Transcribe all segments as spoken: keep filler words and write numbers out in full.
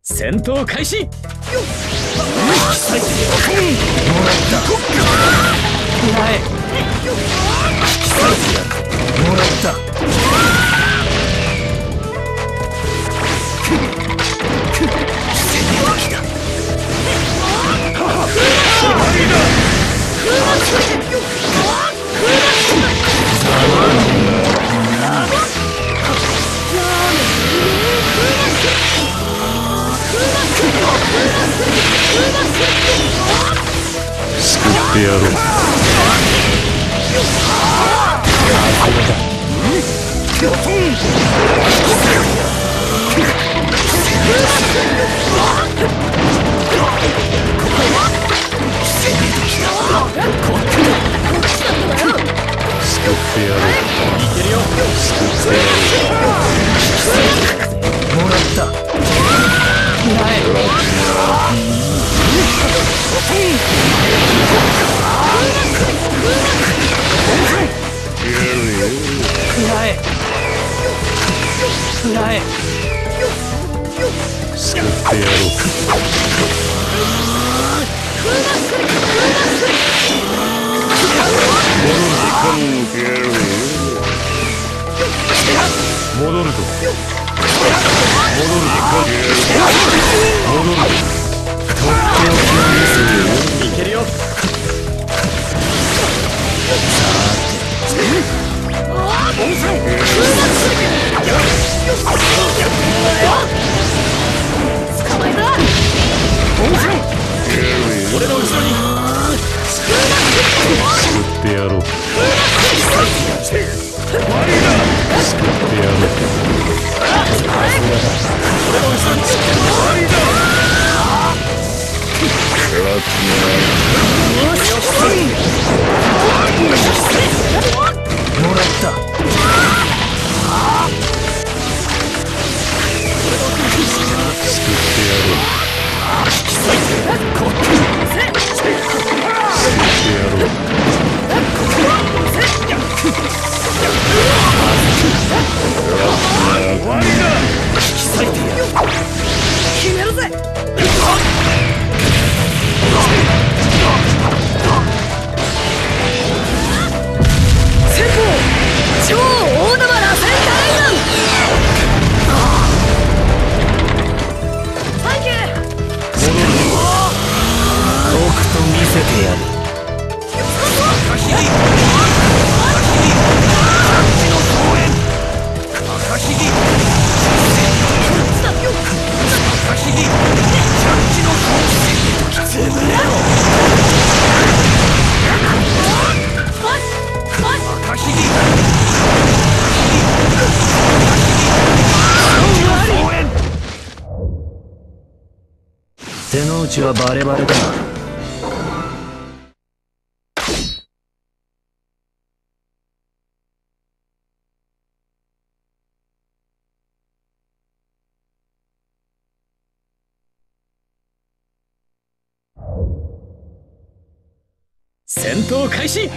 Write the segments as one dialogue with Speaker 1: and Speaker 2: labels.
Speaker 1: 戦闘開始。よっ。
Speaker 2: もらった。くらえ。もらった。
Speaker 3: 救ってやろう。救ってやろう。いけるよ。救ってやろう。
Speaker 2: もらった。くらえ。くらえ。くらえ。
Speaker 3: 救ってやろう。戻るぞ。戻るぞ。戻るぞ。
Speaker 1: いけるよ。俺の後ろに
Speaker 3: 救ってやろう。救ってやろう。
Speaker 1: 俺の後ろに
Speaker 2: もらった。
Speaker 3: 救ってやろう。
Speaker 2: 決めるぜ。先鋒超大玉螺旋大弾。サンキュー。とくと見せてやる。手の内はバレバレだ。
Speaker 1: 戦闘開始。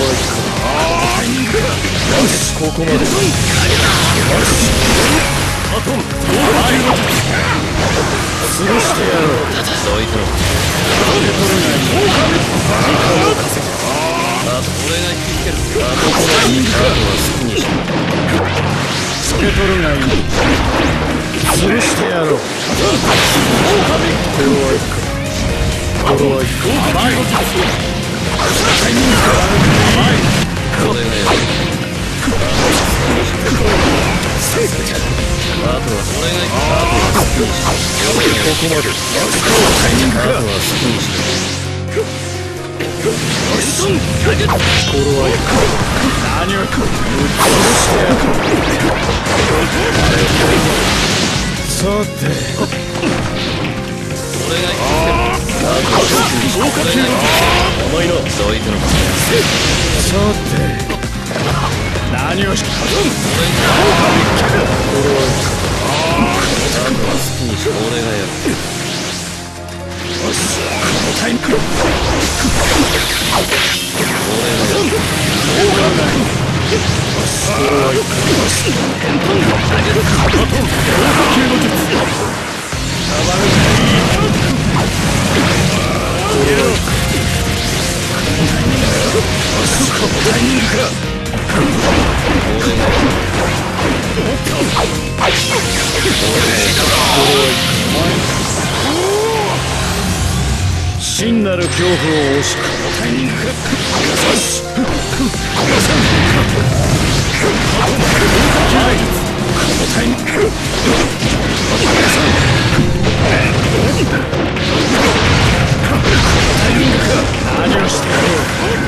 Speaker 2: ここまで。
Speaker 1: トン潰してやろう。どいてろ。あと俺が引きつける。あとこのいいカードは好きにしろ。受け取るがいい。潰してやろう。これはいく。甘い。タイミングが悪い。甘い。これがやる。あとは俺が行く。あとは好きにしろ。ここまで。タイミングか。あとは好きにしろ。これはいく。何を行く。殺してやる。さて。俺が行く。あとは好きにしろ。甘いな。どいてろ。さて。何をし。俺は俺がやる。よし、タイムクロ。俺がやる。俺がやる。よし、俺は行く。よし、変頓投げる。バトン、強化系の術。暴れていい。俺はよし、このタイミングか。俺がやる。真なる恐怖を押し込むタイミング。よし。このタイミング。何をしてやろう。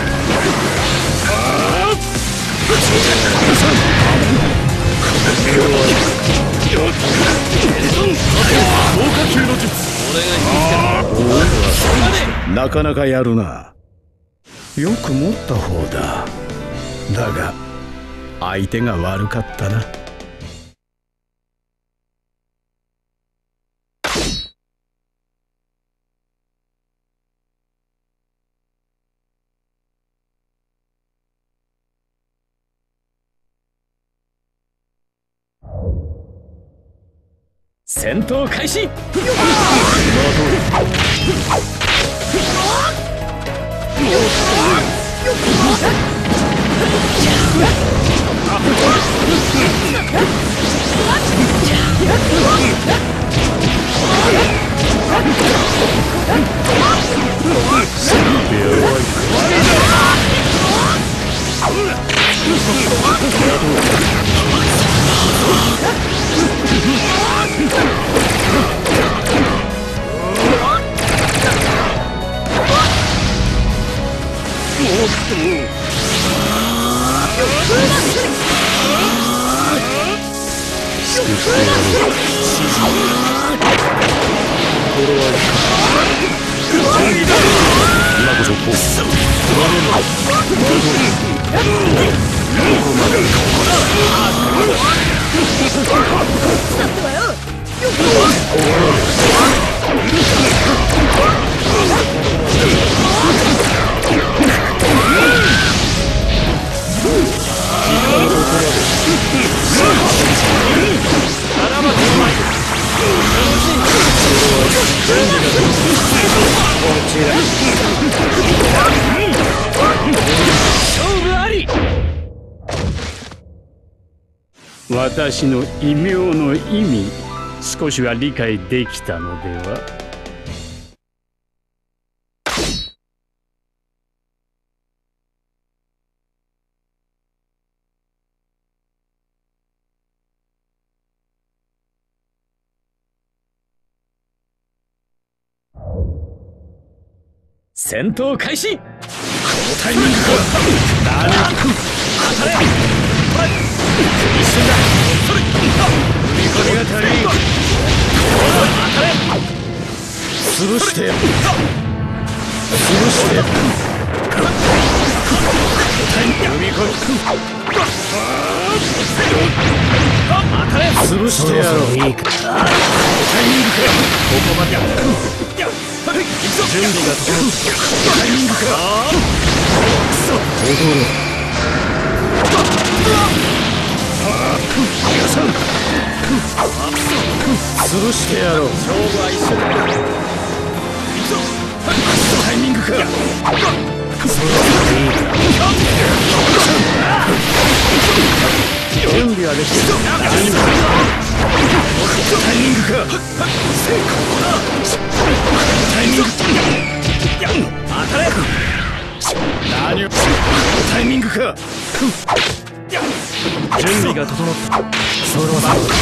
Speaker 1: なかなかやるな。よく持った方だ。だが相手が悪かったな。戦闘開始。今こそこう。私の異名の意味、少しは理解できたのでは？戦闘開始。このタイミングか。何を当たれ。一瞬だ。それ。踏み込みが足りん。当たれ。潰してやる。潰してやる。踏み込み。当たれ。潰してやろう。いいか。タイミングか。ここまで。準備が整ったタイミングか。くそ。踊ろう。
Speaker 3: 潰してやろう。
Speaker 1: 勝負は一緒だ。タイミングか。
Speaker 3: それはいいか。準備はできてる。
Speaker 1: タイミングか。タイミング。当たれ。何を。タイミングか。準備が整った。そろそろ。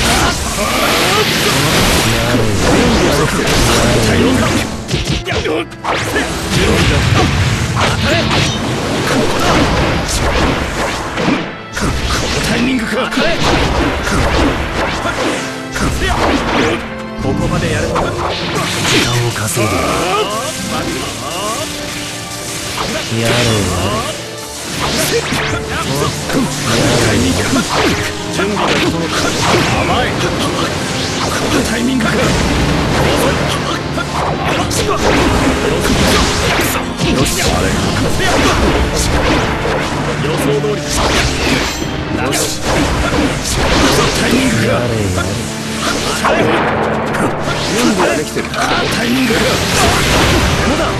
Speaker 1: やれよ。準備はできてる。タイミング。準備が。当たれ。ここだ。このタイミングか。当たれ。ここまでやるのか。
Speaker 3: 時間を稼いでやれよ。
Speaker 1: タイミング。準備が整った。甘い。このタイミングか。よし、あれ。予想通り。よし。タイミングか。
Speaker 3: やれよ。
Speaker 1: 準備ができてる。タイミングか。まだ。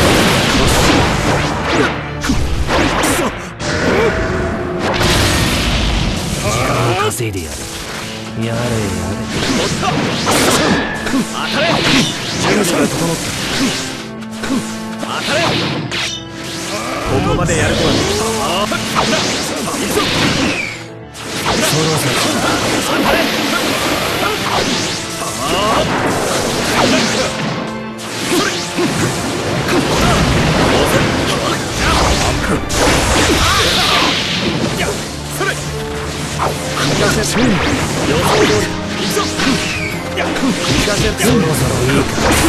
Speaker 3: 時間を稼いでやる。やれやれ。
Speaker 1: 当たれ。準備が整った。当たれ。ここまでやるとは。
Speaker 3: そろそろ。
Speaker 1: 当たれ。
Speaker 3: そろそろいいか。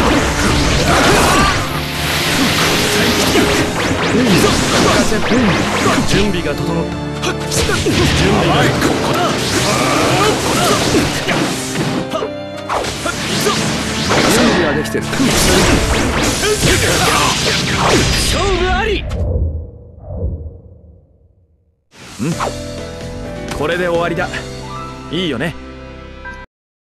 Speaker 1: 準備が整った。準備がここだ。準備はできてる。勝負あり。ん？これで終わりだ。いいよね。